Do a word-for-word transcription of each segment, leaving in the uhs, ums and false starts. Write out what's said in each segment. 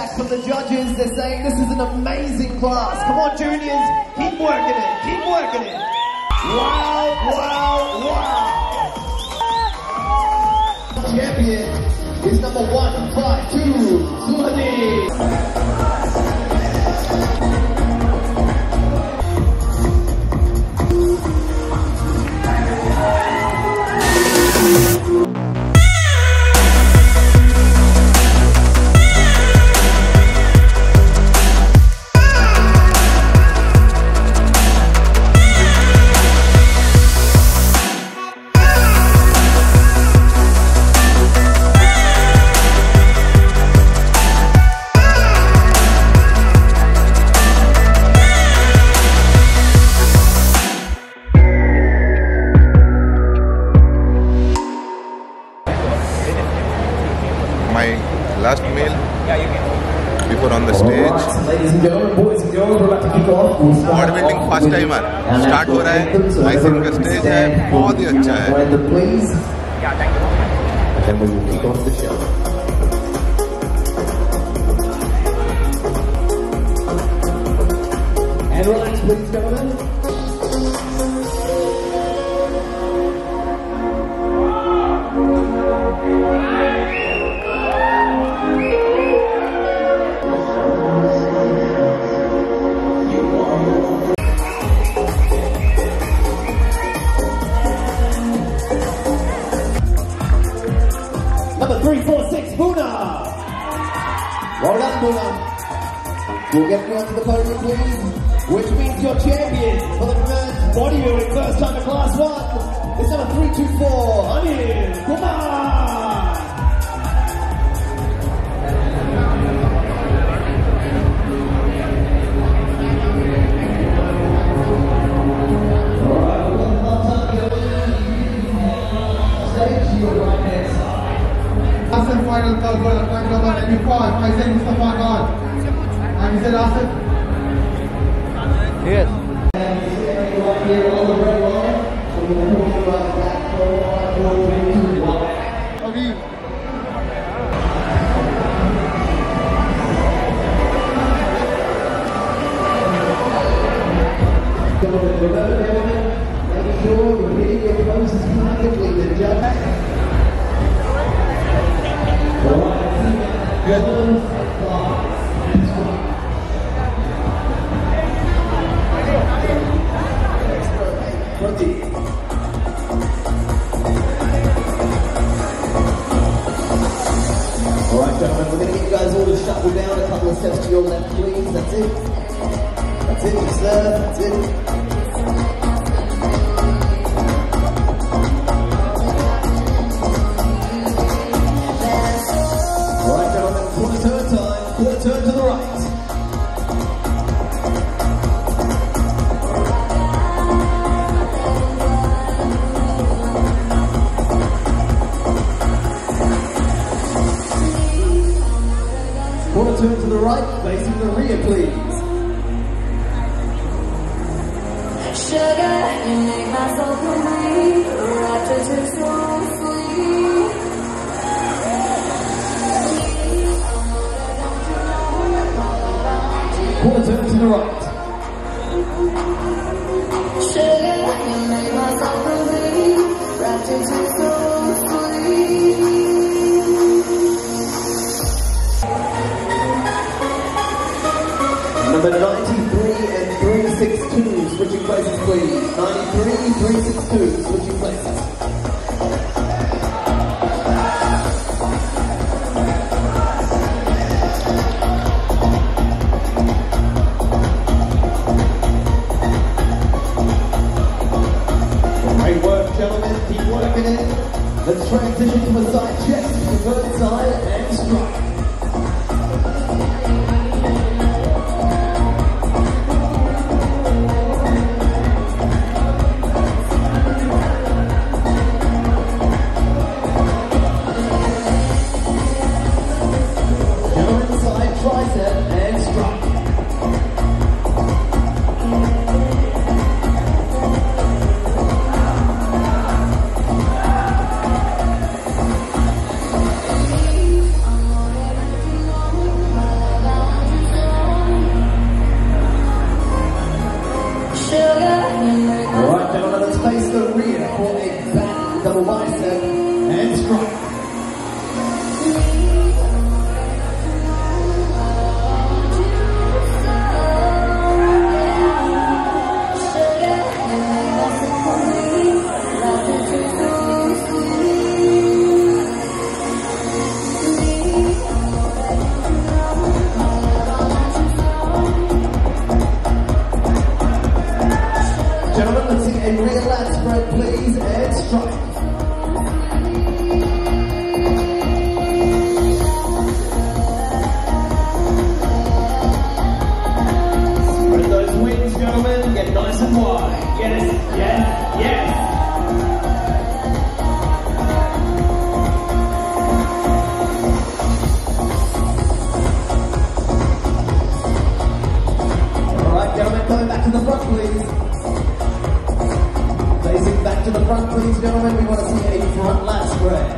feedback from the judges. They're saying this is an amazing class. Come on, juniors, keep working it, keep working it. Wow, wow, wow. Champion is number one five two, Suhadi. My last meal before on the stage. Ladies and gentlemen, boys and girls, we're about to kick off. Body building first timer start हो रहा है. Icing का stage है, बहुत ही अच्छा है. Then we will kick off the show. And relax, please, gentlemen. Number three four six, Buna. Well done, Buna. We'll get you onto the podium, please. Which means your champion for the men's bodybuilding first time in class one is number three two four, Anil Kumar. Asif final call for the point number ninety-five, Faisal Mustafa Khan. And is it Asif? Yes. Make sure you're hitting your closest perfectly to judge. Good. Alright, gentlemen, we're going to get you guys all to shuffle down a couple of steps to your left, please. That's it. That's it, sir. That's it. Turn to the right. Quarter turn to the right, facing the rear, please. Sugar, you make my soul complete. Rapture to so sweet. Quarter turn to the right. Sugar, you make my soul complete. Rapture to so sweet. Number ninety-three and three sixty-two, switching places, please. ninety-three, three sixty-two, switching places. Great work, gentlemen. Keep working it. Let's transition to a side chest, inverted side, and strike. please, gentlemen. We want to see a front lap spread.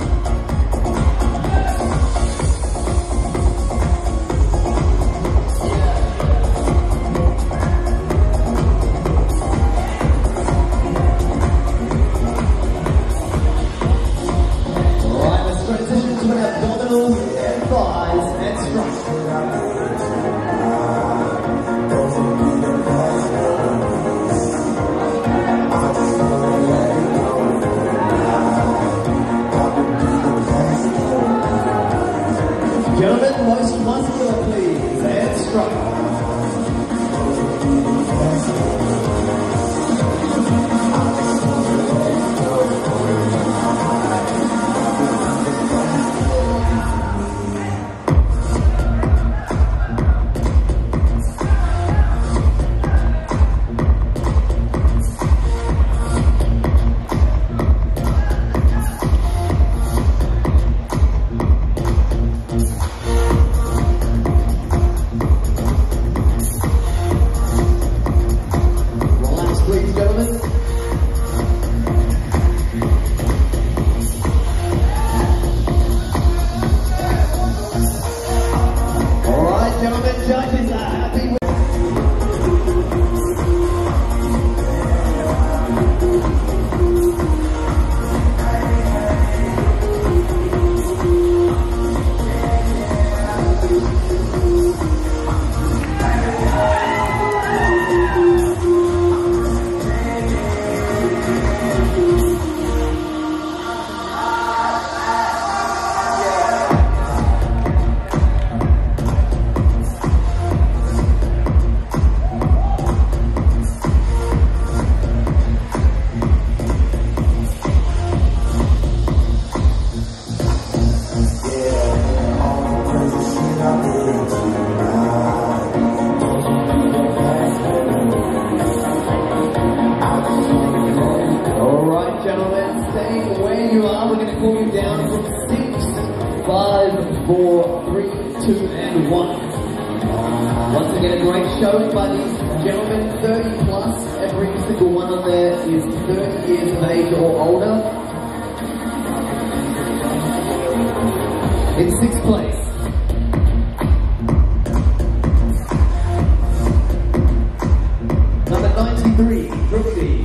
Alright, let's transition to an abdominal and thighs and strut. Gentlemen, most muscular, please, and strut. Judges are happy with four, three, two, and one. Once again, a great show by these gentlemen, thirty plus. Every single one of there is thirty years of age or older. In sixth place, number ninety-three, Brooksy.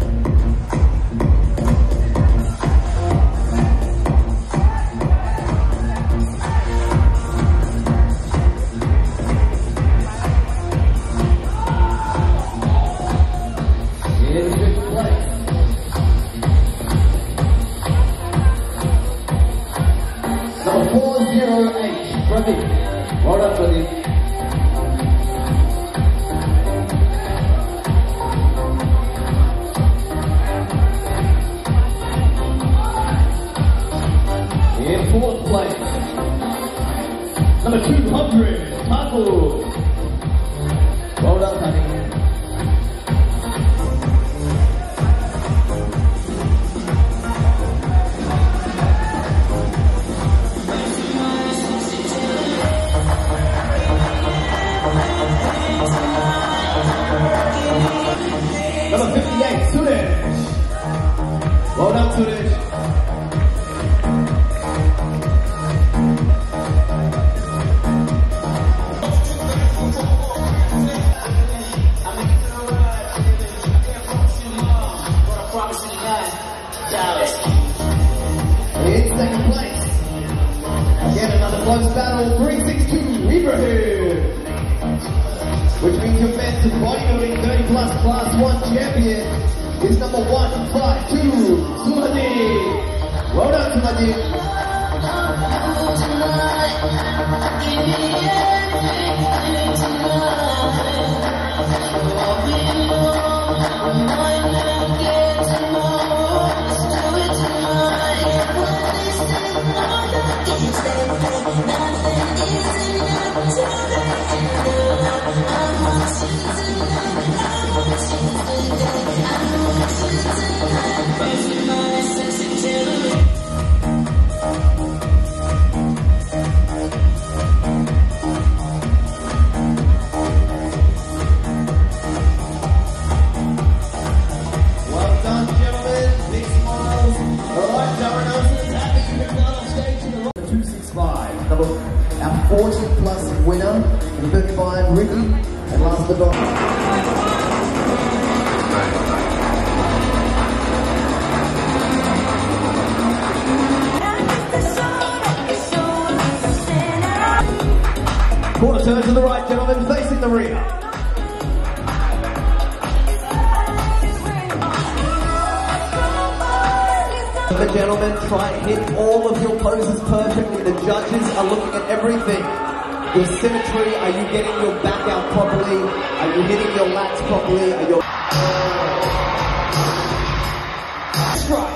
four zero eight, Pradeep. Well done, Pradeep. In fourth place, number two hundred, Taku. Well done, honey. Number fifty-eight, Sudesh. Well done, Sudesh. In second place, again another close battle, three six two, Ibrahim. Which means your best bodybuilding thirty plus class one champion is number one five two, Suhadi. Well done, Suhadi. Well done, gentlemen. thirty-five. Number, our forty plus winner, number thirty-five, Ricky. And last but not quarter turn to the right, gentlemen, facing the rear. The gentlemen, try and hit all of your poses perfectly. The judges are looking at everything. Your symmetry, are you getting your back out properly? Are you hitting your lats properly? Are your... Strike.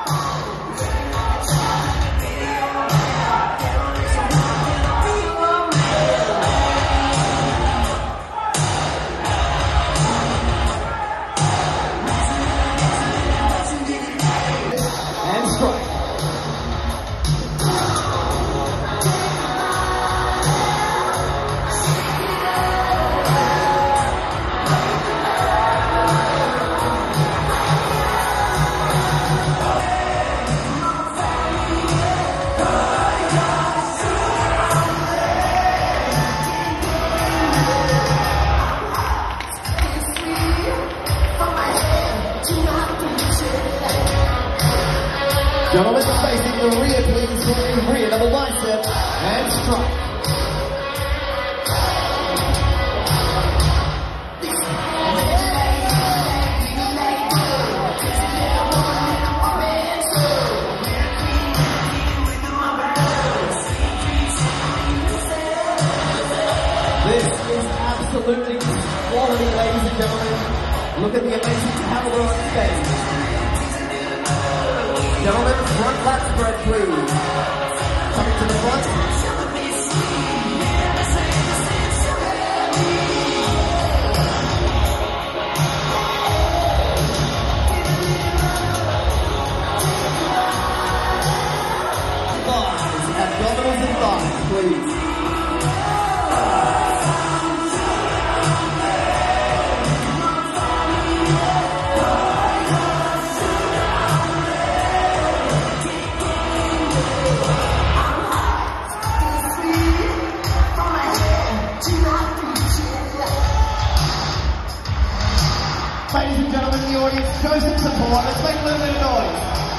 Gentlemen, facing the rear, please. Swing rear, double bicep, and strike. This is absolutely quality, ladies and gentlemen. Look at the amazing caliber on stage. Gentlemen, front lat spread, please. Coming to the front. Thighs, abdominals and thighs, please. Ladies and gentlemen in the audience, show some support. Let's make a little bit of noise.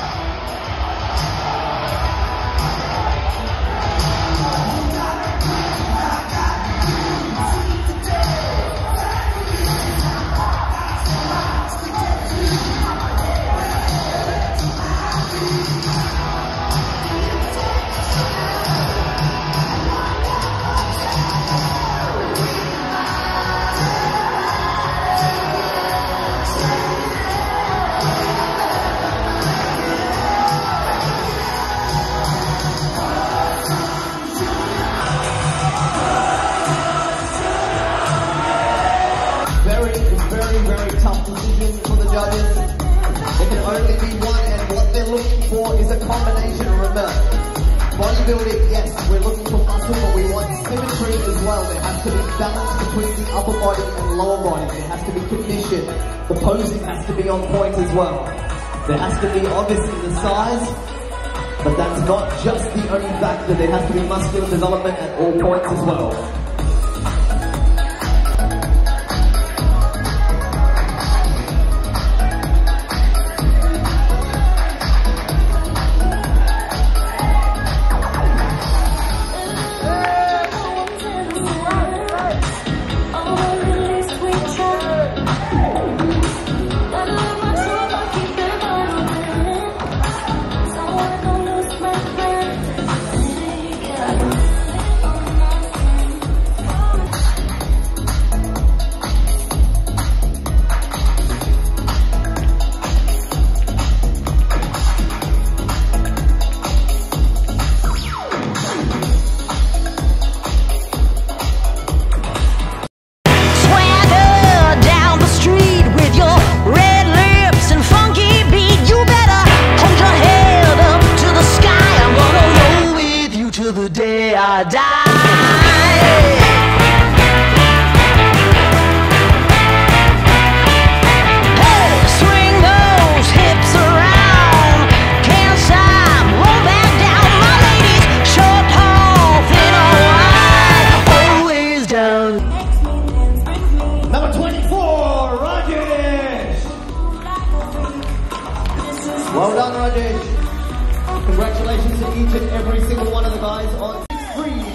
For is a combination. Remember, bodybuilding, yes, we're looking for muscle, but we want symmetry as well. There has to be balance between the upper body and lower body. There has to be condition. The posing has to be on point as well. There has to be obviously the size, but that's not just the only factor. There has to be muscular development at all points as well.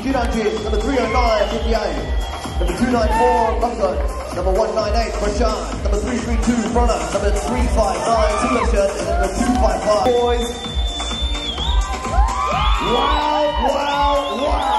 Shirajit, number three oh nine, fifty-eight. Number two ninety-four, London. Number one ninety-eight, Prashant. Number three thirty-two, Pranav. Number three fifty-nine, Sudarshan. And number two fifty-five. Boys. Wow, wow, wow.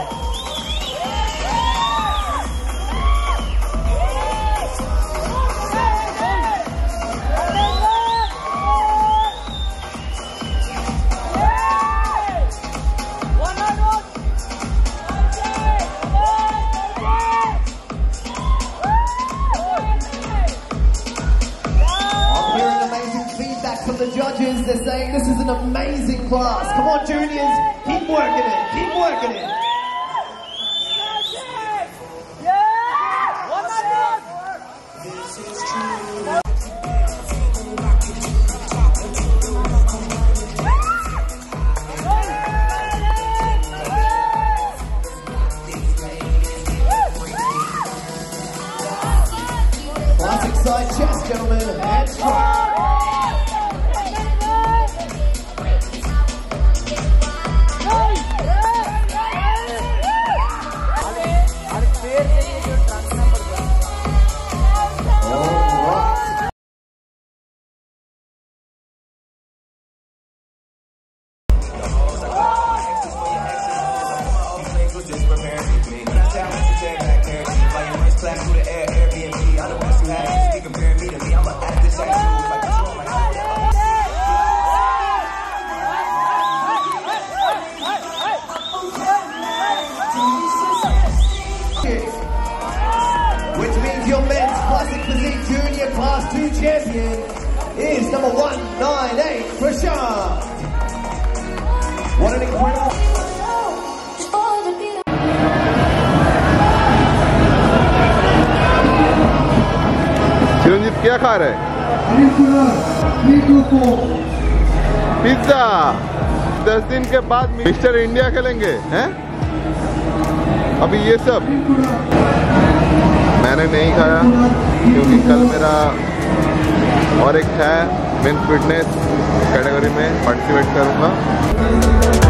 From the judges, they're saying this is an amazing class. Come on, juniors, keep working it, keep working it. Classic side chest, gentlemen, and strike. Which means your men's classic physique junior class two champion is number one ninety-eight, Prashant. What an incredible... चिरंजीव क्या खा रहे हैं? Pizza. दस दिन के बाद mister India खेलेंगे हैं? अभी ये सब मैंने नहीं खाया क्योंकि कल मेरा और एक है मेन फिटनेस कैटेगरी में पार्टिसिपेट करूंगा।